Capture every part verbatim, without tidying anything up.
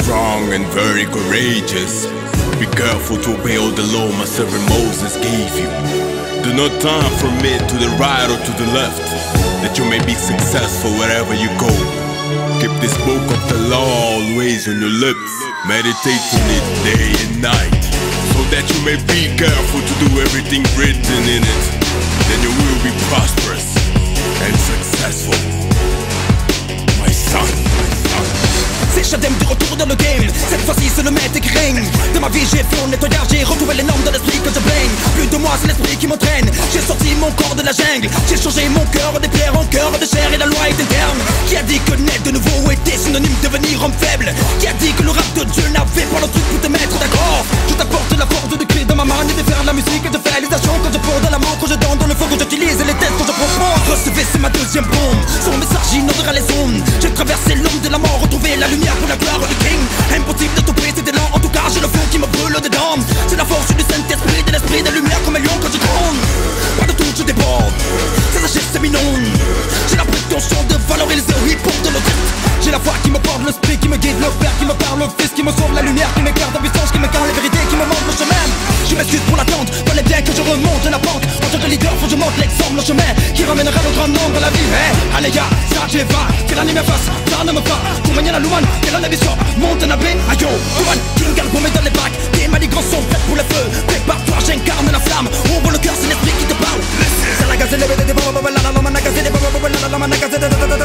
strong and very courageous. Be careful to obey all the law my servant Moses gave you. Do not turn from it to the right or to the left, that you may be successful wherever you go. Keep this book of the law always on your lips, meditate on it day and night, so that you may be careful to do everything written in it. Then you will be prosperous and successful, my son. C'est Shadem de retour dans le game. Cette fois-ci c'est le maître qui règne. De ma vie j'ai fait un nettoyage, j'ai retrouvé les normes de l'esprit que je baigne. Plus de moi c'est l'esprit qui m'entraîne. J'ai sorti mon corps de la jungle. J'ai changé mon cœur des pierres en cœur de chair et la loi est interne. Qui a dit que naître de nouveau était synonyme de devenir homme faible? Qui a dit que le rap de Dieu n'avait pas le truc pour te mettre d'accord? Je t'apporte la force de clé dans ma main et de faire de la musique et de faire les actions. Quand je porte de l'amour, quand je donne dans le feu, quand j'utilise les tests, quand je propose. Recevez c'est ma deuxième bombe. Son message inondera les ondes. J'ai traversé l'ombre de la mort, retrouvé la lumière pour la gloire du King. Impossible de stopper cet élan, en tout cas j'ai le feu qui me brûle dedans. C'est la force du Saint-Esprit, de l'esprit de lumière comme un lion quand je gronde. Pas de tout, je déborde, ça s'achève, c'est minonne. J'ai la prétention de valoriser le hip-hop de l'autre. J'ai la foi qui me porte, l'esprit qui me guide, le père qui me parle, le fils qui me sauve, la lumière qui m'éclaire, la puissance qui m'éclaire, les vérités qui me montrent le chemin. Je m'excuse pour l'attente, fallait bien que je remonte la pente. En tant que leader, faut que je montre l'exemple, le chemin qui ramènera le grand nombre à la vie. Hey, allez gars, ça je va, que l'année me fasse, ça ne me va. Pour manier la louane, que l'année sort, monte un abbé, aïe yo, louane, King Album est dans les bacs. Tes manigances sont faites pour le feu, prépare-toi, j'incarne la flamme. Ouvre le cœur, c'est l'esprit qui te parle. C'est la gazelle, les des baba baba la la la la gazelle, les baba baba la la la la gazelle.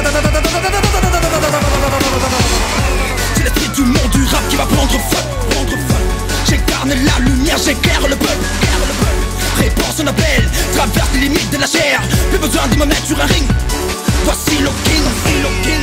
C'est l'esprit du monde du rap qui va prendre feu, prendre feu. J'incarne la lumière, j'éclaire le peuple, éclaire le peuple. Réponse en appel, traverse les limites de la chair. Plus besoin de me mettre sur un ring. Voici le king, voici le king.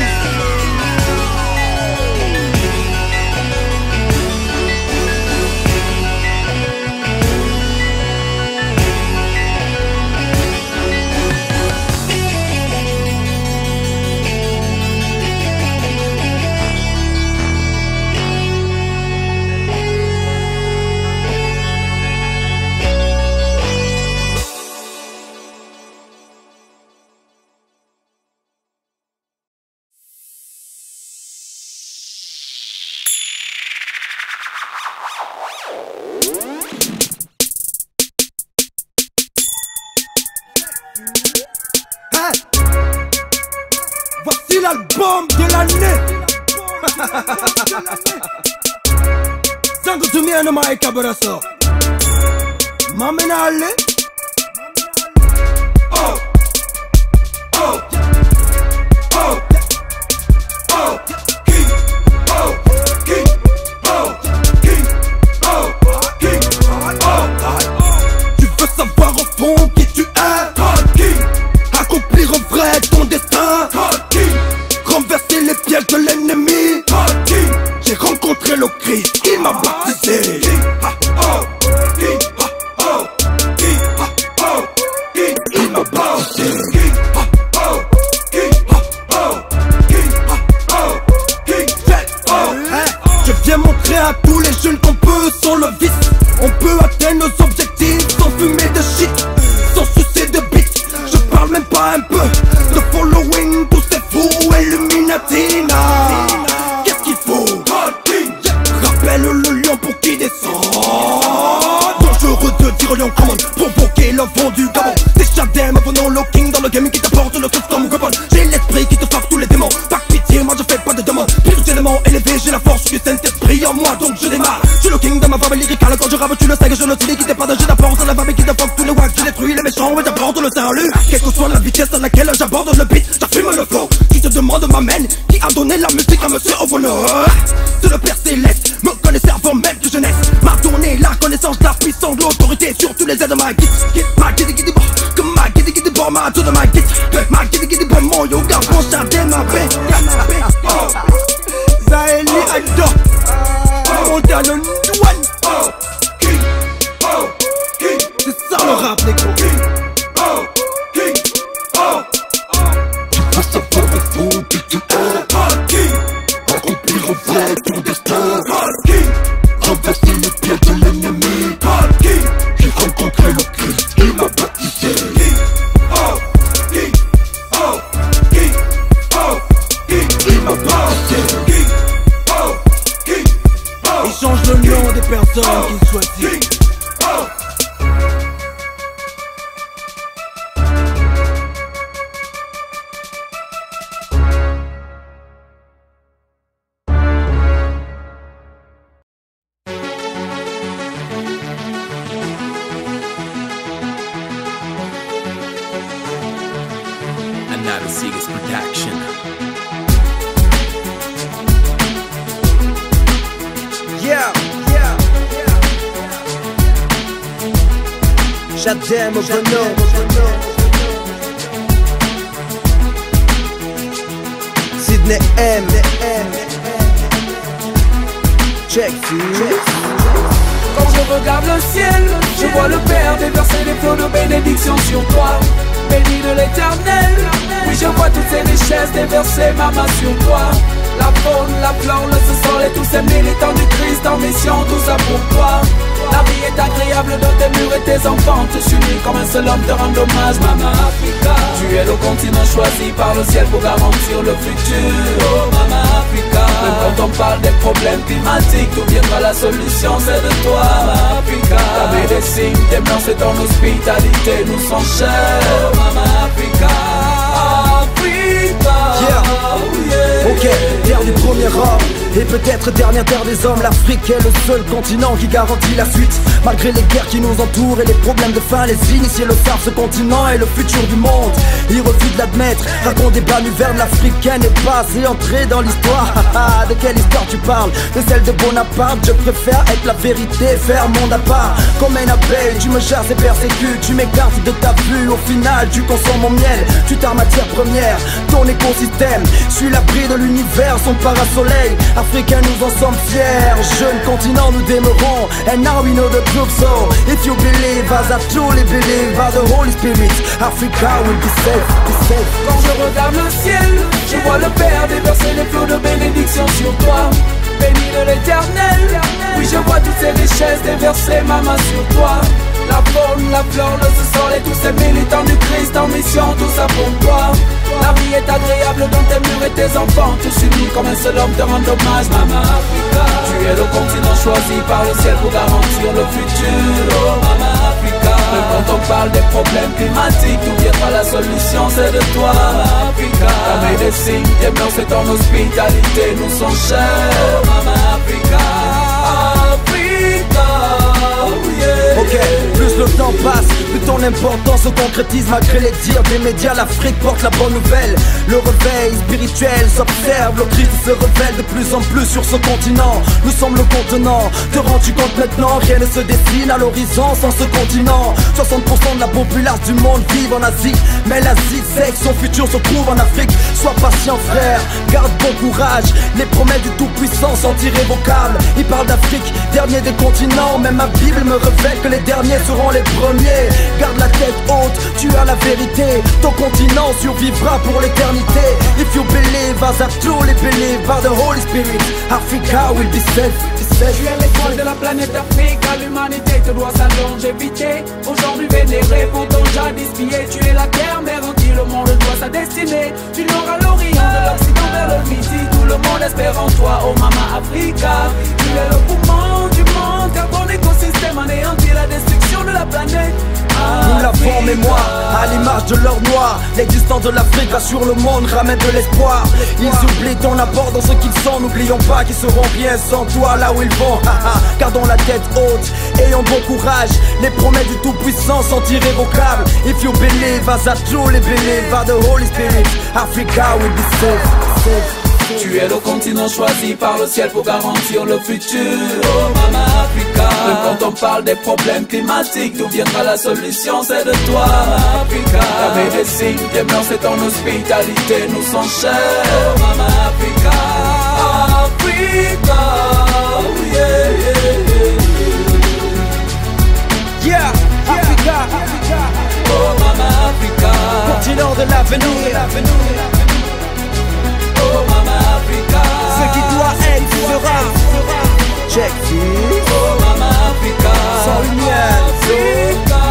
Voici l'album de l'année. Zango tumia no mai kabaraso. Mamena ale. Oh. Oh. Oh. Oh. King. Oh. King. Oh. King. Oh. King. Oh. Tu veux savoir au fond qui tu es? God King. Accomplir en vrai ton destin. God King. Renverser les pièges de l'ennemi. God King. J'ai rencontré le Christ, il m'a baptisé. King. Oh. King. Oh. King. Oh. King. Il m'a baptisé. King. Oh. King. Oh. King. Oh. King. Oh. Je viens montrer à tous les jeunes qu'on peut sans le vice. On peut atteindre nos objectifs sans fumer de shit, sans sucer de beat. Je parle même pas un peu de following, tous ces fous Illuminati. Qu'est-ce qu'il faut? God King. Rappelle le lion pour qui descend. Dangereux de dire au lion commande, provoquer le vent du Gabon. Des Shadem venant le king dans le game qui t'apporte le truc comme weapon. J'ai l'esprit qui te frappe tous les démons. Pas de pitié, moi je fais pas de demande. Plus d'éléments élevés, j'ai la force du Saint-Esprit en moi, donc je démarre. Je suis le king de ma femme lyricale. Quand je rappe, tu le sais que je ne suis qui t'épargne. Je t'apporte la femme qui te fuck tous les wax. Je détruis les méchants et j'apporte le salut. Quelle que soit la vitesse à laquelle j'aborde le beat, j'affume le flow. Tu te demandes m'amène, qui a donné la musique à Monsieur Overlord? C'est le Père Céleste, me connaissait avant même que je naisse. M'a donné la connaissance, la puissance, l'autorité sur tous les aides de ma guide. Ma guide guide bon, comme ma guide guide bon, ma tour de ma guide. Ma guide guide bon, mon yoga, mon jardin, ma paix. Oh, Zaheli Ado, monte à le douane. Oh, King, oh, King. C'est ça le rap, les gros. King, oh, King, oh. Tu peux savoir au fond qui tu es. God King. Accomplir en vrai ton destin. God King. Renverser les pieds de l'ennemi. God King. J'ai rencontré le Christ, il m'a baptisé. King, oh, King, oh, King, oh, King. Il m'a baptisé. King, oh, King. Segas Production. Yeah, yeah, yeah. J'adore mon bonhomme. Sydney M. Check, check. Quand je regarde le ciel, je vois le Père déverser des flots de bénédiction sur toi. Béni de l'Éternel, oui je vois toutes ces richesses déverser ma main sur toi. La faune, la flore, le sous-sol et tous ces militants du Christ en mission, tout ça pour toi. La vie est agréable dans tes murs et tes enfants te s'unissent comme un seul homme te rend hommage, Mama Africa. Tu es le continent choisi par le ciel pour garantir le futur, oh Mama Africa. Même quand on parle des problèmes climatiques, d'où viendra la solution, c'est de toi, Mama Africa. Ta médecine, tes mœurs et ton hospitalité nous sont chers, oh Mama Africa. Africa, yeah. yeah. Ok, terre du premier homme et peut-être dernière terre des hommes. L'Afrique est le seul continent qui garantit la suite. Malgré les guerres qui nous entourent et les problèmes de faim, les initiés le savent, ce continent est le futur du monde. Ils refusent de l'admettre, racontent des balivernes. L'Africaine est passée, entrée dans l'histoire. De quelle histoire tu parles? De celle de Bonaparte. Je préfère être la vérité, faire monde à part. Comme une abeille, tu me chasses et persécutes. Tu m'écartes de ta vue, au final tu consommes mon miel. Tu t'as matière première, ton écosystème. Suis l'abri de l'univers, son parasoleil. Africains, nous en sommes fiers. Jeune continent, nous demeurons. And now we know the truth, so if you believe, as I truly believe, by the Holy Spirit, Africa will be safe, be safe. Quand je regarde le ciel, je vois le Père déverser des flots de bénédiction sur toi. Béni de l'Éternel, oui je vois toutes ces richesses déverser ma main sur toi. La faune, la flore, le sous-sol et tous ces militants du Christ en mission, tout ça pour toi. La vie est agréable dans tes murs et tes enfants tous unis comme un seul homme te rend hommage, Mama Africa. Tu es le continent choisi par le ciel pour garantir le futur, oh Mama Africa. Même quand on parle des problèmes climatiques, d'où viendra la solution, c'est de toi, Mama Africa. Ta médecine, tes mœurs et ton hospitalité nous sont chers, oh Mama Africa. Africa, yeah. Ok, plus le temps passe, plus ton importance se concrétise. Malgré les dires des médias, l'Afrique porte la bonne nouvelle. Le réveil spirituel s'observe, le Christ se révèle de plus en plus sur ce continent. Nous sommes le contenant, te rends-tu compte maintenant? Rien ne se dessine à l'horizon sans ce continent. Soixante pour cent de la population du monde vit en Asie, mais l'Asie sait que son futur se trouve en Afrique. Sois patient frère, garde bon courage. Les promesses du Tout-Puissant sont irrévocables. Il parle d'Afrique, dernier des continents. Même ma Bible me révèle que les derniers seront les premiers. Garde la tête haute, tu as la vérité. Ton continent survivra pour l'éternité. If you believe, as I truly believe, by the Holy Spirit, Africa will be safe, be safe. Tu es l'étoile de la planète Afrique, à l'humanité te doit sa longévité. Aujourd'hui vénéré pour ton jadis pillé. Tu es la terre mère en qui le monde doit sa destinée. Tu l'auras l'Orient de l'Occident vers le Midi. Tout le monde espère en toi, oh Mama Africa. Tu es le poumon du monde, car ton écosystème anéantit la destruction de la planète. Nous l'avons en mémoire, à l'image de l'or noir. L'existence de l'Afrique rassure le monde, ramène de l'espoir. Ils oublient ton apport dans ce qu'ils sont. N'oublions pas qu'ils seront bien sans toi là où ils vont. Gardons la tête haute, ayons bon courage. Les promesses du Tout-Puissant sont irrévocables. If you believe, as I truly believe, by the Holy Spirit, Africa will be safe, safe. Tu es le continent choisi par le ciel pour garantir le futur, oh Mama Africa. Même quand on parle des problèmes climatiques, d'où viendra la solution, c'est de toi, Africa. Ta médecine, tes mœurs et ton hospitalité nous sont chers, oh Mama Africa. Africa, yeah, yeah, yeah. Yeah, Africa, Africa. Oh Mama Africa. Continent de l'avenir. Oh Mama Africa. Ce qui doit être sera. Check it. Oh Mama Africa. Sans lumière. Africa.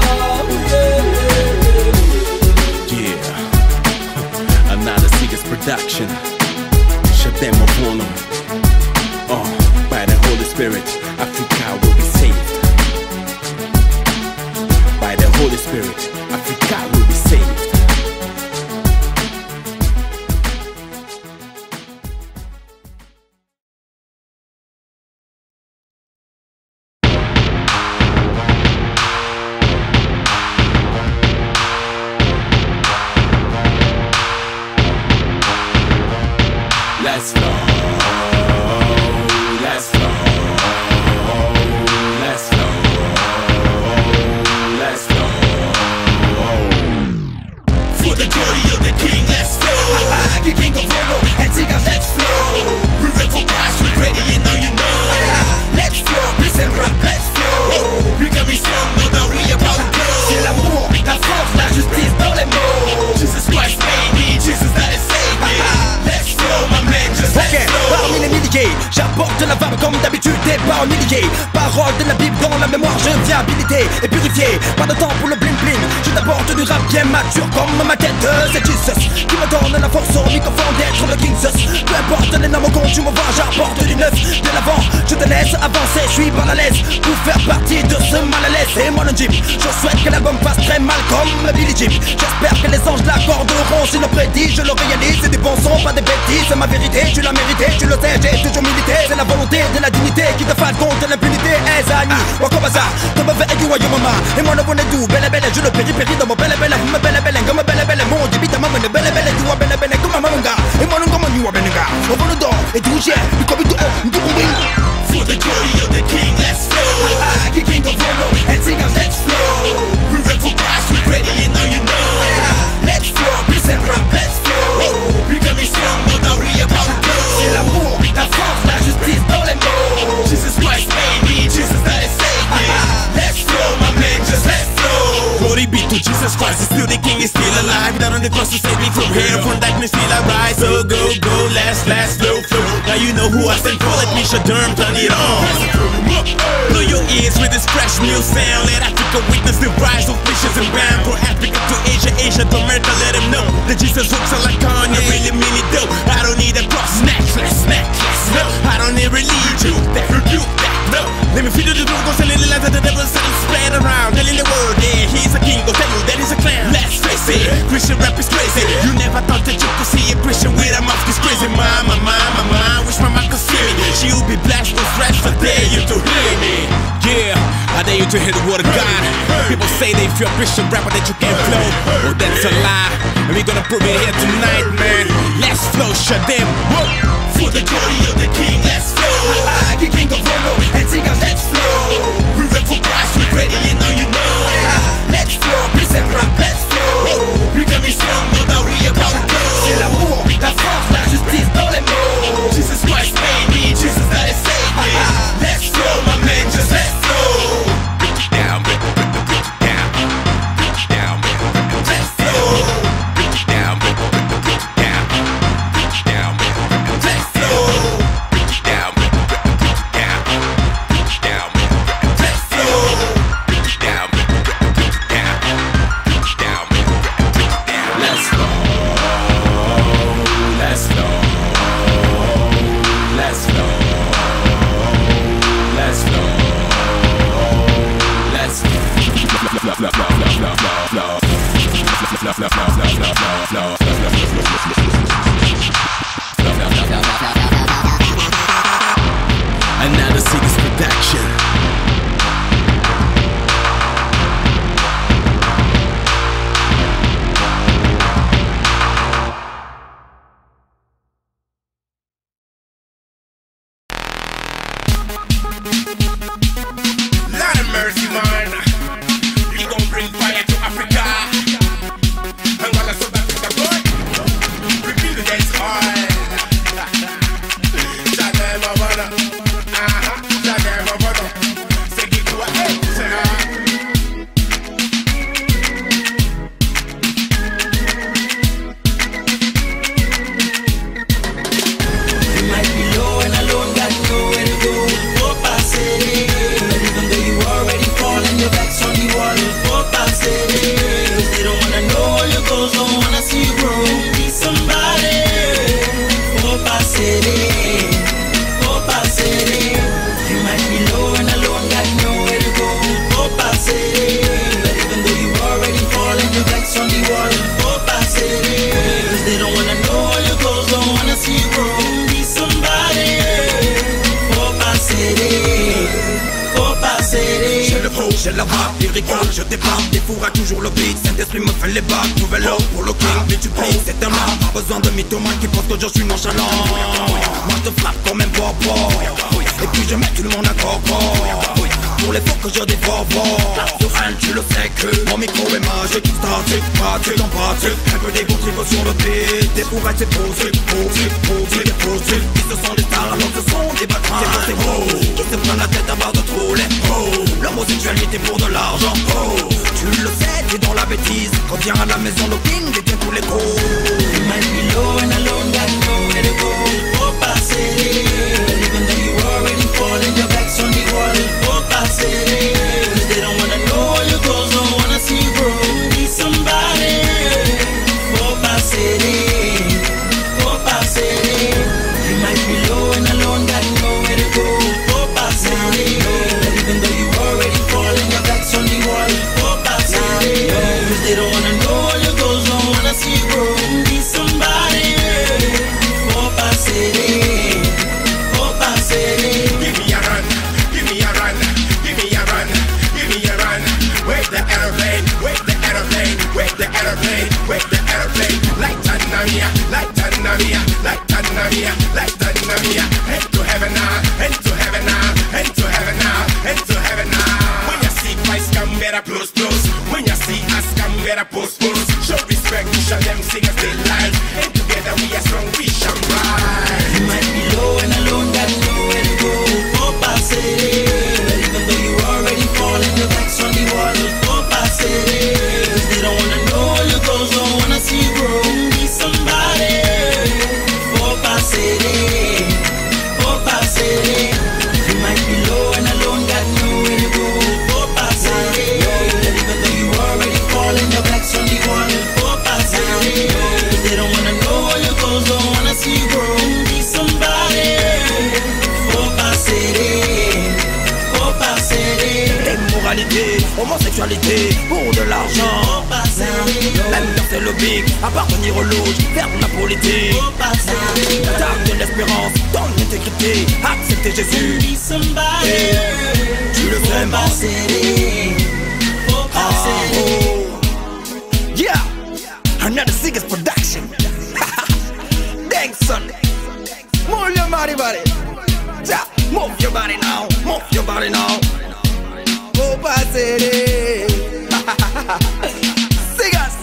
Yeah, another Segas Production. Shadem Apollo. Oh, by the Holy Spirit, Africa will be saved. By the Holy Spirit, Africa will be saved. let's flow, let's flow, let's flow, let's flow. For the glory of the king, let's flow. The king of Rolo, and Tigger, let's flow. We ready for cash, we ready, you know you know. Let's flow, peace and rap, let's flow. We can be strong, no doubt we about to go. C'est l'amour, la force, la justice dans les mots. Jesus Christ made me, Jesus that is saved me. Let's flow, my man, just let's okay. flow. Parmi les milliers, j'apporte la barbe comme d'habitude des par milliers. Parole de la Bible dans la mémoire, je viens habiliter et purifier. Pas de temps pour le bling bling, je t'apporte du rap bien mature comme ma tête. C'est Jesus qui me donne la force au microphone d'être le King Sus. Peu importe les noms quand tu me vois, j'apporte du neuf de l'avant. Je te laisse avancer, je suis mal à l'aise pour faire partie de ce mal à l'aise. Et moi le Jeep, je souhaite que l'album fasse très mal comme Billy Jeep. J'espère que les anges l'accorderont, si le prédit, je le réalise. C'est des bons sons, pas des bêtises, c'est ma vérité, tu l'as mérité, tu le sais, j'ai toujours milité. C'est la volonté de la dignité qui te fasse contre l'impunité. Eh Zani, Wakobaza, Toba Ve'egu wa Yomama. Et moi le bonnet doux, belle belle, je le péri péri dans mon belle belle, me belle belle, comme belle belle, mon débit à maman, belle belle, tu vois belle belle, comme maman. Et moi non comme you are benega. Au bon d'or, et tout j'ai, du comme tout, du wing. For the glory of the king, let's flow. The king of Rolo, and Tigger, let's flow. We ready for cash, we ready, you know you know. Let's flow, peace and rap, let's flow. We can be strong, no doubt we about to go. C'est l'amour, la force, la justice dans les mots. Jesus Christ made me, Jesus that is saved me. Let's flow, my man, just let's flow. Glory be to Jesus Christ, he's still the king, he's still alive. Down on the cross to save me from here, from darkness still I rise. So go, go, last, last, flow, flow. Now you know who I stand for, let me Shaderm turn it on. Blow your ears with this fresh new sound. Let Africa witness the rise of fishes and bam. From Africa to Asia, Asia to America, let them know that Jesus hooks are like Kanye, really mean it though. I don't need a cross, necklace, necklace, no. I don't need religion, that rebuke that, no. Let me feed you the truth, go selling the lies that the devil said and spread around. Telling the world, yeah, he's a king, go tell you that he's a clown. Let's face it, Christian rap is crazy. You never thought that you could see a Christian with a mouth is crazy. Mama, mama, mama, wish my mom could see me. She'll be blessed with rest, I dare you to hear me. Yeah, I dare you to hear the word of God. People say they feel Christian rapper that you can't flow. Well, that's a lie, and we're gonna prove it here tonight, man. Let's flow, Shaderm. For the glory of the king, let's flow. The king of Rolo, and Tigger, let's flow. We ready for Christ, we ready, you know you know. Let's flow, peace and rap, let's flow. We can be strong, no doubt we about to go. C'est l'amour, la force, la justice dans les mots. Jesus Christ made me, Jesus that is saved me. Let's flow, my man, just let's flow. Down, break it down, break it down, Let's flow. down, break it down, down, Let's flow. down, down, down, Let's flow. down, down, down. Let's go, let's go, let's go, let's go, let's go. Another Seekers production. Lord of mercy, man. You gon' bring fire. c'est la rap, lyrical, je débarque, des fourras toujours le beat, Saint-Esprit me fait les bacs, nouvelle offre pour le king, mais tu plies, c'est un art, pas besoin de mythomane qui pense que je suis nonchalant. Moi je te frappe comme un bobo, et puis je mets tout le monde à corpo. Pour les fois que je dévore, sur elle tu le sais que mon micro est magique, statique, pratique, en pratique, un peu d'égotique sur le beat, des fourras c'est positif, positif, positif, positif, ils se sont des stars alors ce sont des bâtards, c'est pour ces gros, qui se prennent la tête à barre de trop les oh, l'homosexualité pour de l'argent, oh, tu le sais, t'es dans la bêtise, quand vient à la maison le king détient tous les gros. You might be low and alone, got nowhere to go, faut passer, even though you already falling, your back's on the wall, faut passer, cause they don't wanna know all your goals, don't wanna see you grow, be somebody, faut passer, faut passer, you might be low and alone, got nowhere to go, faut passer, even though you already falling, your back's on the wall, faut passer, cause they don't wanna know all your goals, don't wanna see you grow, be somebody, faut passer, faut passer. Give me a run, give me a run, give me a run, give me a run. Wake the aeroplane, wake the aeroplane, wake the aeroplane, wake the aeroplane. Like Tanzania, like Tanzania, like Tanzania, like Tanzania. Head to heaven now, head to heaven now, head to heaven now, head to heaven now. When you see Christ come, better close, close. When you see us come, better post, post. Show respect, we shall them sing us their life. And together we are strong, we shall rise. You might be low and alone, got nowhere to go, faut passer, even though you already falling, your back's on the wall, faut passer, cause they don't wanna know all your goals, don't wanna see you grow, be somebody, faut passer, faut passer, you might be low and alone, got nowhere to go, faut passer, even though you already falling, your back's on the wall, faut passer, cause they don't wanna know all your goals, don't wanna see you grow, be somebody, faut passer, faut passer, Immoralité, homosexualité, pour de l'argent, faut passer, même dans c'est le big, appartenir aux loges, faire de la politique, faut passer, t'as de l'espérance, ton intégrité, accepter Jésus, be somebody, tu le fais faut passer, faut Ah, passer. oh. Yeah, another Singers production. Thanks son, move your body, body. Yeah, move your body now, move your body now. Oh, pass it. Singers.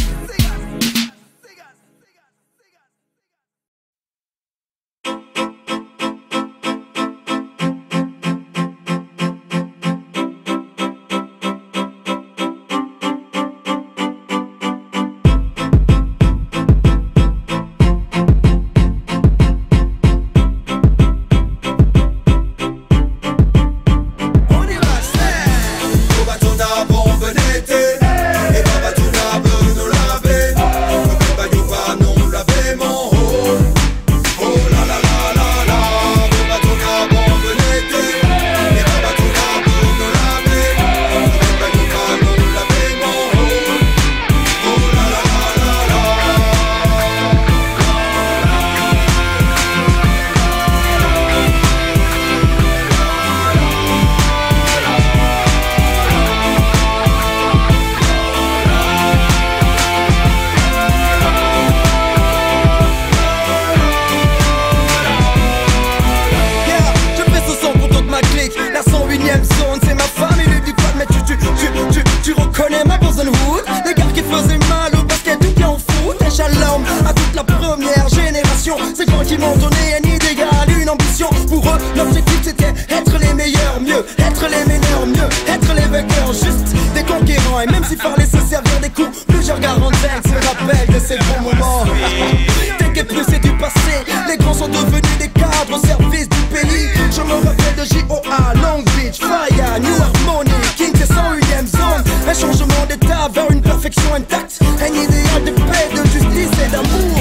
C'est quand ils m'ont donné un idéal, une ambition. Pour eux, l'objectif c'était être les meilleurs, mieux, être les meilleurs, mieux, être les vainqueurs, juste des conquérants. Et même s'il fallait se servir des coups, plus je regarde en tête, se rappelle de ces bons moments. T'inquiète plus, c'est du passé. Les grands sont devenus des cadres au service du pays. Je me rappelle de J O A, Long Beach, Fire, New Harmony, King, c'est cent unième zone. Un changement d'état vers une perfection intacte. Un idéal de paix, de justice et d'amour.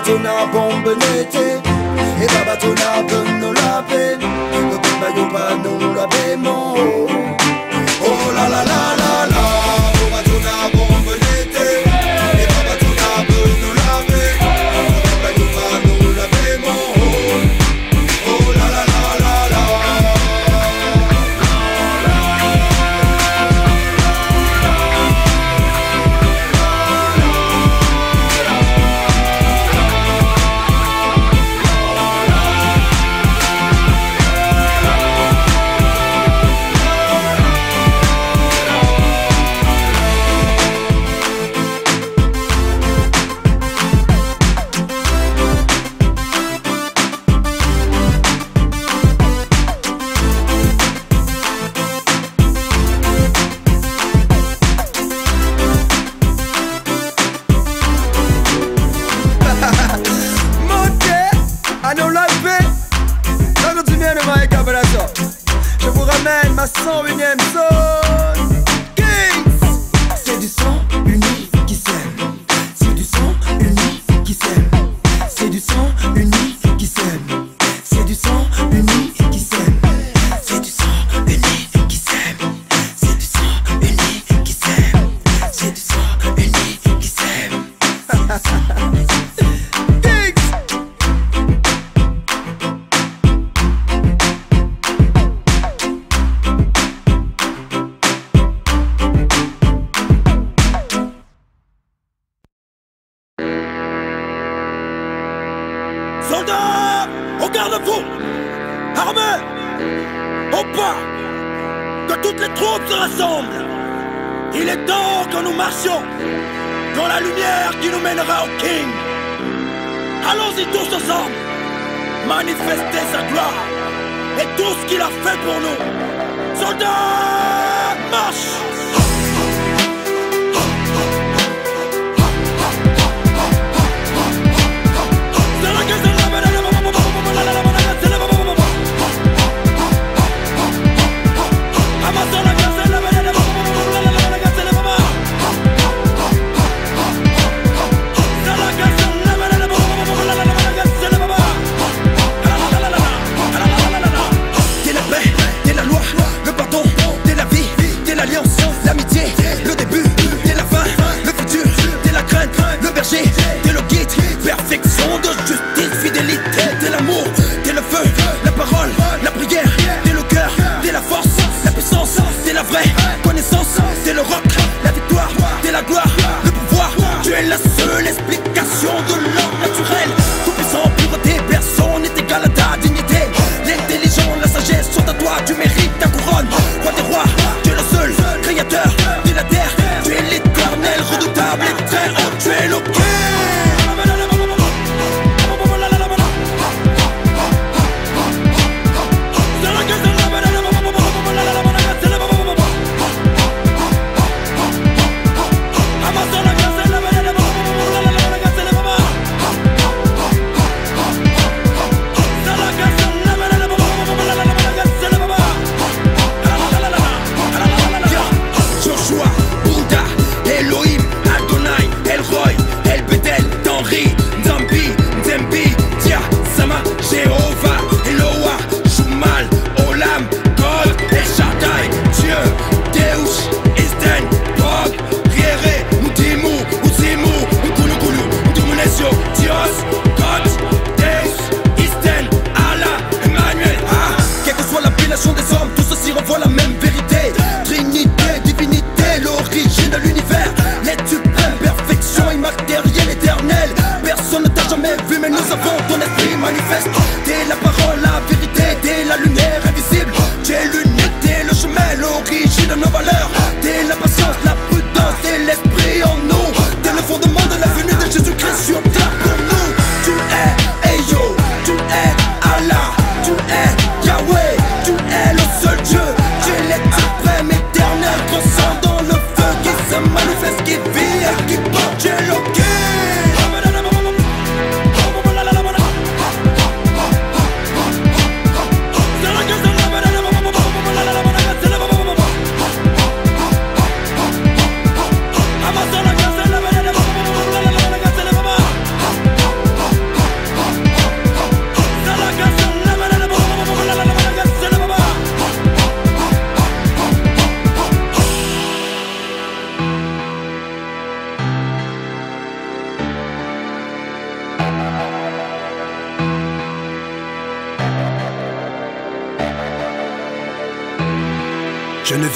Babatona bombe nete E babatona bono la pe Le bayo pa non la bemo Oh la la la la la Babatona bombe nete E babatona bono la pe Le bayo pa non la bemo Oh la la la la la je vous ramène ma cent unième zone Kings. C'est du sang uni qui s'aime. C'est du sang uni qui s'aime. C'est du sang uni qui s'aime. C'est du sang uni qui s'aime. C'est du sang uni qui s'aime. C'est du sang uni qui s'aime. C'est du sang uni qui s'aime. Soldats, au garde-fou, armés, au pas, que toutes les troupes se rassemblent. Il est temps que nous marchions dans la lumière qui nous mènera au King. Allons-y tous ensemble, manifester sa gloire et tout ce qu'il a fait pour nous. Soldats, marche! T'es le guide, perfection de justice, fidélité, t'es l'amour, t'es le feu, la parole, la prière, t'es le cœur, t'es la force, la puissance, t'es la vraie connaissance, t'es le rock, la victoire, t'es la gloire, le pouvoir, tu es la seule explication de l'ordre naturel, tout puissant, pureté, personne n'est égal à ta dignité, l'intelligence, la sagesse sont à toi, tu mérites ta couronne, roi des rois, tu es le seul créateur de la terre, tu es l'éternel, redoutable et très haut, tu es le King.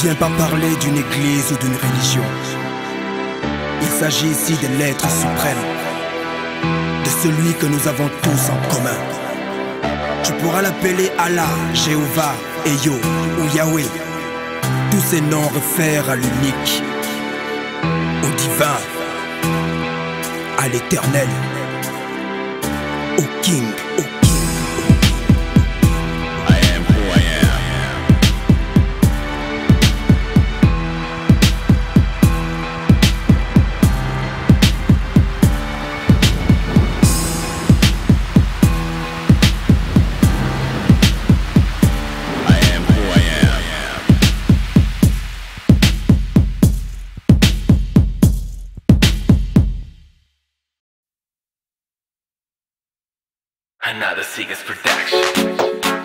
viens pas parler d'une église ou d'une religion. Il s'agit ici de l'être suprême, de celui que nous avons tous en commun. Tu pourras l'appeler Allah, Jéhovah, Eyo ou Yahweh. Tous ces noms réfèrent à l'unique, au divin, à l'éternel, au King, au Another Seekers production.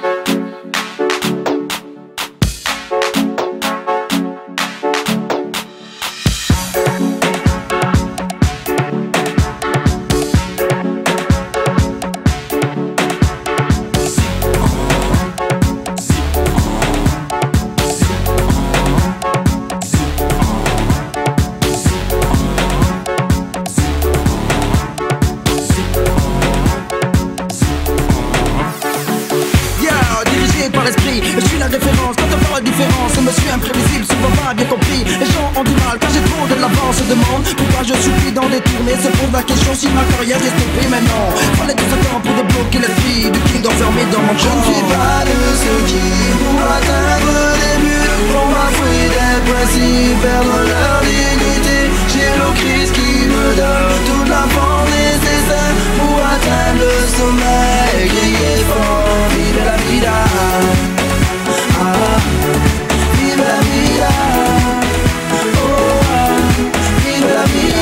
Se pose la question si ma carrière est stoppée maintenant. Fallait des accords pour débloquer l'esprit du king enfermé dans mon corps. Je ne suis pas de ceux qui, pour atteindre des buts, vont bafouer des principes, perdre leur dignité. J'ai le Christ qui me donne toute la force nécessaire pour atteindre le sommet et crier fort. Vive la vida, ah, vive la vida, oh, ah, vive la vida.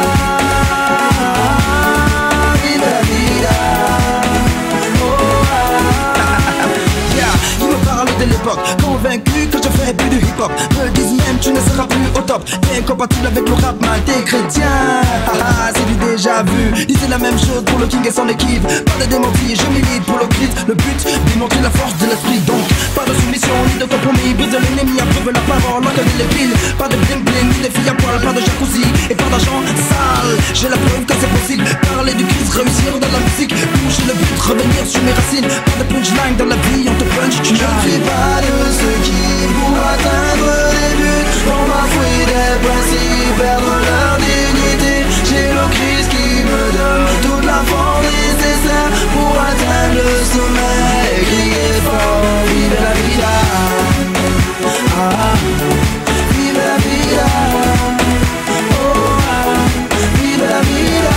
Convaincu que je ferai plus de hip-hop. Me disent même tu ne seras plus au top. Incompatible avec le rap mal des chrétiens. Haha, c'est du déjà vu. Disait la même chose pour le king et son équipe. Pas de démenti, je milite pour le Christ. Le but, démontrer la force de l'esprit. Donc, pas de soumission ni de compromis. Brise l'ennemi, approuve la parole, que de l'épile. Pas de bling bling, ni de filles à poil. Pas de jacuzzi et pas d'argent sale. J'ai la preuve que c'est possible. Parler du Christ, réussir dans la musique. Toucher le but, revenir sur mes racines. Pas de punchline dans la vie, on te punch, tu n'as. Je suis pas de ceux qui, pour atteindre les buts, vont bafouer des principes, perdre leur dignité. J'ai le Christ qui me donne toute la force nécessaire pour atteindre le sommet et crier fort. Vive la vida, ah, vive la vida, oh, ah, vive la vida,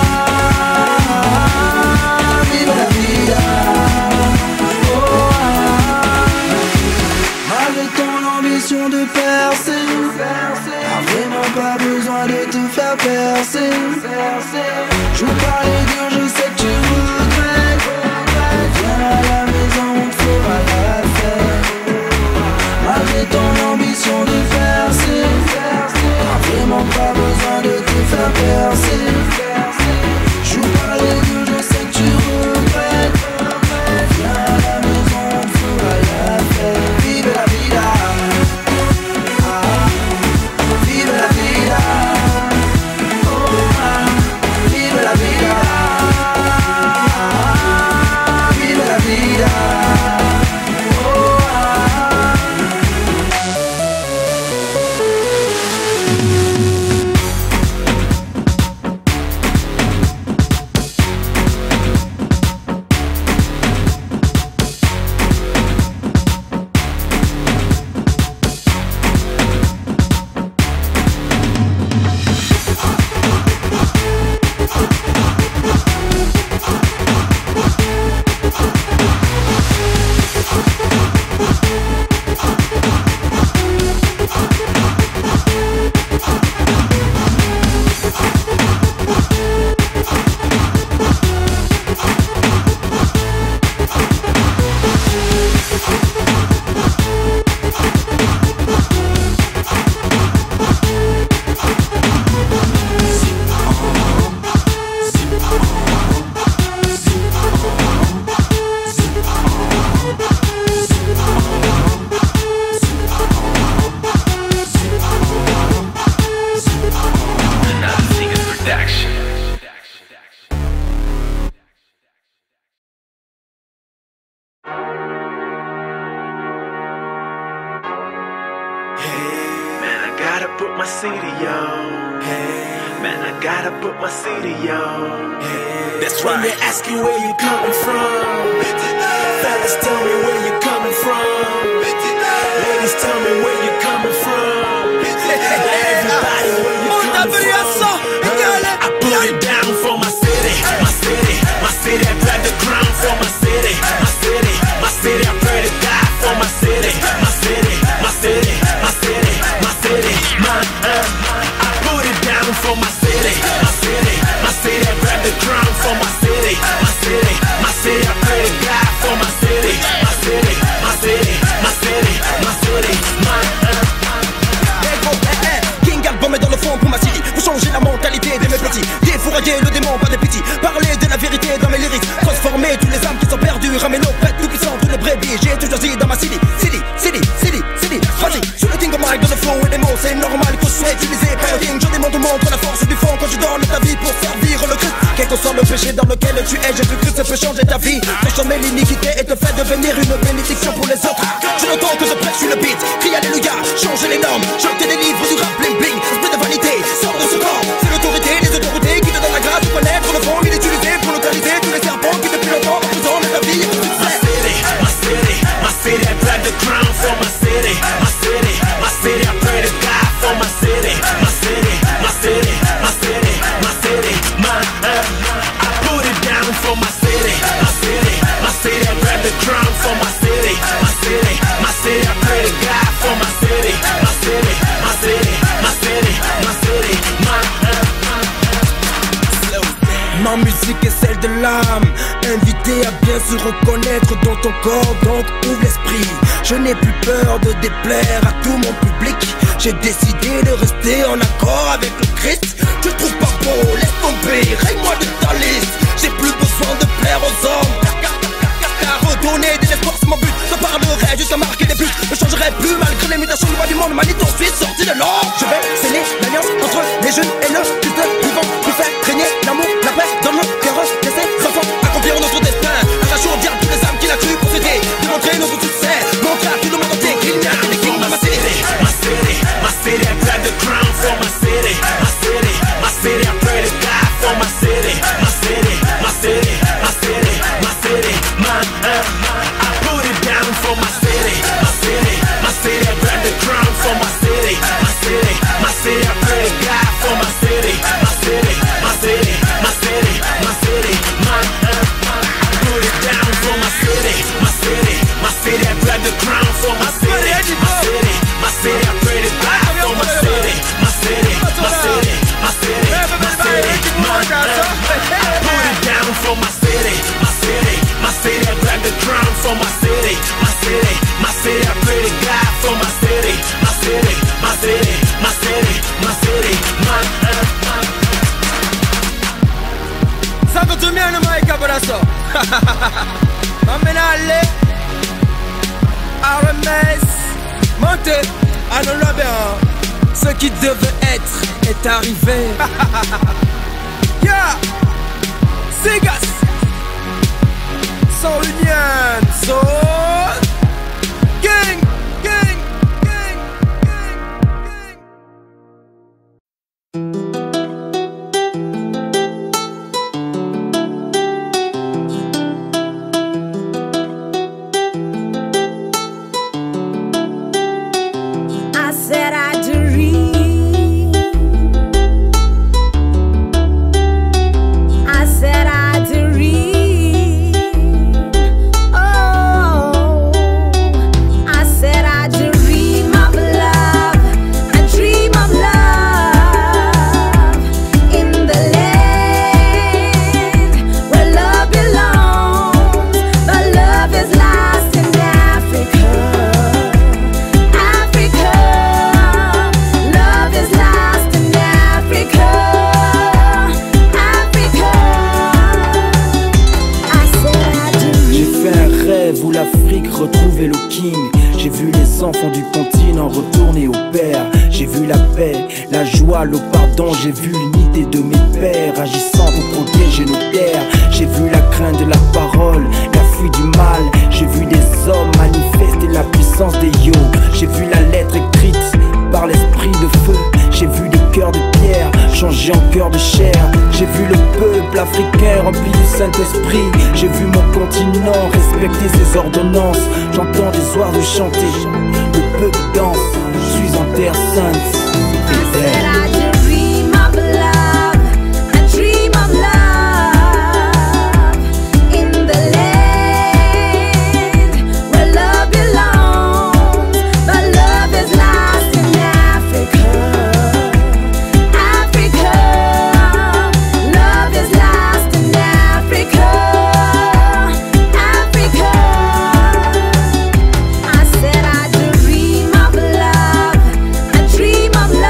vive la vida. De percer, t'as vraiment pas besoin de te faire percer. Je veux pas les dire, je sais que tu regrettes. Viens à la maison, on te fera la fête. Malgré ton ambition de percer, t'as vraiment pas besoin de te faire percer. Je veux pas les dire, je sais que tu regrettes. Viens à la maison, on te fera la fête. Vive la vida. put my city on. Man, I gotta put my city on. That's When right. they ask you where you coming from, fellas tell me where you coming from. Ladies tell me where you coming from. Everybody where you coming from. I put it down for my city, my city, my city. I grab the ground for my city, my city, my city. I pray to God for my city, my city, my city, my city, my city, my uh, I put it down for my city, my city, my city. I grab the ground for my city, my city, my city. I pray to God for my city, my city, my city, my city, my city, my uh, King album est dans le fond pour ma city. Pour changer la mentalité de mes petits. Défourailler le démon, pas des petits. Parler de la vérité dans mes lyrics. Transformer tous les âmes qui sont perdues. Ramener nos bêtes tout puissants, tous les brebis. J'ai tout choisi dans ma city. City, city, city, city. Vas-y, sur le king of mic, dans le flow et les mots. C'est normal que je sois utilisé par le king. Je demande au monde la force du fond quand je donne ta vie pour servir le Christ. Quel que soit le péché dans lequel tu es, Jésus-Christ peut changer ta vie. Transformer l'iniquité et te faire devenir une bénédiction pour les autres. Je n'entends que je prêche sur le beat. Crie alléluia, changer les normes. Chanter des livres du rap bling bling. Esprit de vanité, sors de ce corps. C'est l'autorité, les autorités qui te donnent la grâce de connaître le fond. Il est utilisé pour neutraliser tous les serpents qui depuis longtemps représentent ta vie. my city, my city, my city. I grab the ground for my city, my city, my city. I pray to God for my city, my city, my city, my city, my city, my uh, I put it down for my city, my city, my city. I grab the ground for my city, my city, my city. I pray to God for my city, my city, my city, my city, my city, my uh, Ma musique est celle de l'âme, invité à bien se reconnaître dans ton corps, donc ouvre l'esprit. Je n'ai plus peur de déplaire à tout mon public. J'ai décidé de rester en accord avec le Christ. Tu te trouves pas beau, laisse tomber, raye-moi de ta liste. J'ai plus besoin de plaire aux hommes. Car redonner de l'espoir c'est mon but. Je parlerai jusqu'à marquer des buts. Je changerai plus malgré les mutations de loi du monde. Manito, je suis sorti de l'or. Je vais sceller l'alliance entre les jeunes et le culte vivant. Pour faire régner l'amour, la paix dans le cœur de ces enfants. Accomplir notre destin. Arrachons au diable toutes les âmes qu'il a cru posséder. Démontrer notre succès. Montrer à tout le monde entier qu'il n'y a que des kings dans ma city. my city, my city. I grab the crown for my city, my city, my city. I pray to God for my city, my city, my city, my city, my city, my uh, I put it down for my city, my city, my city. I grab the crown for my city, my city, my city. I pray to God for my city, my city, my city, my city, my city, my uh, I put it down for my city, my city, my city. I grab the crown for my city, my city, my city. I pray to God for my city, my city, my city, my city, my city, my uh, I put it down for my city, my city, my city. I grab the crown for my city, my city, my city. I pray to God for my city, my city, my city, my city, my city, my uh, Sako tumia na maika braso. Mamenale R M S Montez à nos labeurs. Ce qui devait être est arrivé. Yeah Sigas Sans Union So Gang Gang Gang Gang I said I dream. I said I dream. Oh, I said I dream of love. I dream of love in the land where love belongs. But love is lost in Africa. Africa, love is lost in Africa. Africa, I said I dream. J'ai fait un rêve où l'Afrique retrouvait le king. J'ai vu les enfants du continent retourner au père. J'ai vu la paix, la joie, le pardon. J'ai vu l'unité de mes pères agissant pour protéger nos terres. J'ai vu la crainte de la parole, la fuite du mal. J'ai vu des hommes manifester la puissance des yo. J'ai vu la lettre écrite par l'esprit de feu. rempli du Saint-Esprit. J'ai vu mon continent respecter ses ordonnances. J'entends des oiseaux chanter, le peuple danse. Je suis en terre sainte. Said I dream of love, I dream of love in the land where love belongs, but love is lost in Africa. Africa, love is lost in Africa. Africa, I said I dream of love, I dream of love.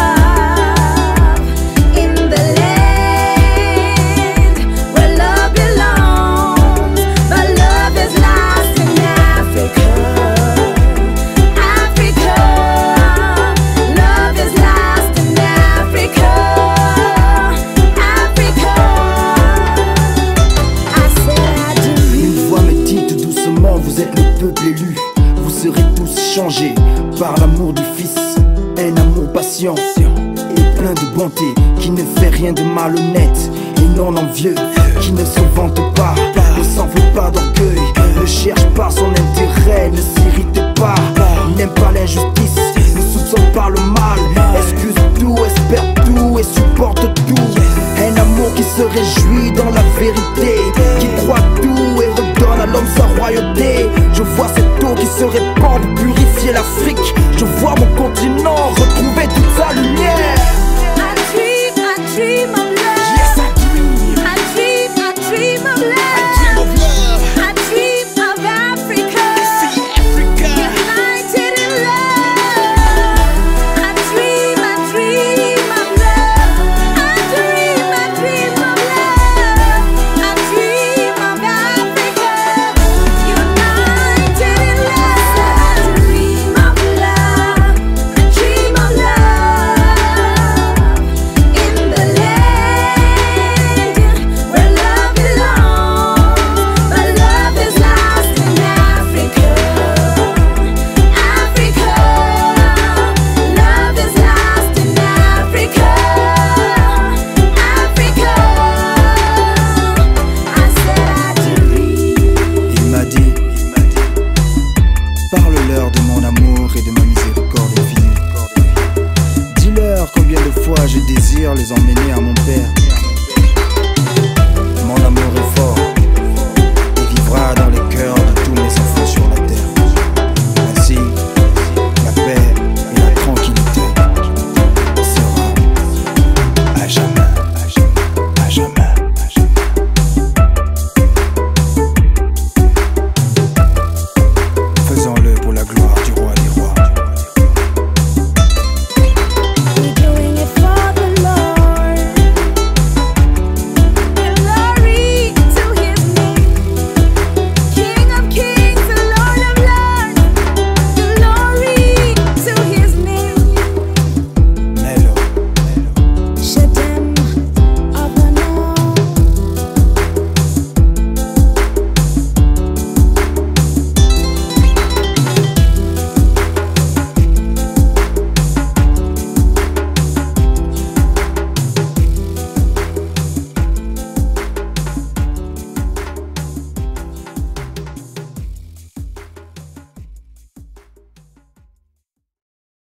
Vous êtes le peuple élu, vous serez tous changés par l'amour du Fils. Un amour patient et plein de bonté, qui ne fait rien de malhonnête et non envieux, qui ne se vante pas, ne s'en veut pas d'orgueil, ne cherche pas son intérêt, ne s'irrite pas, n'aime pas l'injustice, ne soupçonne pas le mal, excuse tout, espère tout et supporte tout. Un amour qui se réjouit dans la vérité, qui croit tout et redonne à l'homme sa royauté. Je vois cette eau qui se répand pour purifier l'Afrique. Je vois mon continent retrouver toute sa lumière. I dream, I dream of love. Yes, I dream. I dream, I dream of love. I dream of love. I dream of Africa. See Africa. United in love. I dream, I dream of love. I dream, I dream of love. I dream of Africa. United in love. I dream of love. I dream of love in the land where love belongs, but love is lost in Africa. Africa, love is lost in Africa. Africa, I said I dream. Il m'a dit, parle-leur de mon amour et de ma miséricorde infinie. Dis-leur combien de fois je désire les emmener à mon Père. Mon amour